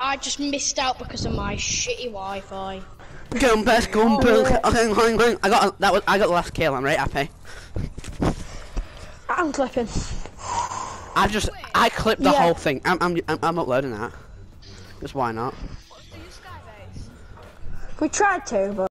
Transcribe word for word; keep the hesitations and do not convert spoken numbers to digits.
I just missed out because of my shitty Wi-Fi. Gumpers, gumpers. Oh, I got that was I got the last kill. I'm right happy. I'm clipping. I just I clipped the Yeah. whole thing. I'm I'm I'm, I'm uploading that. Just why not? We tried to, but.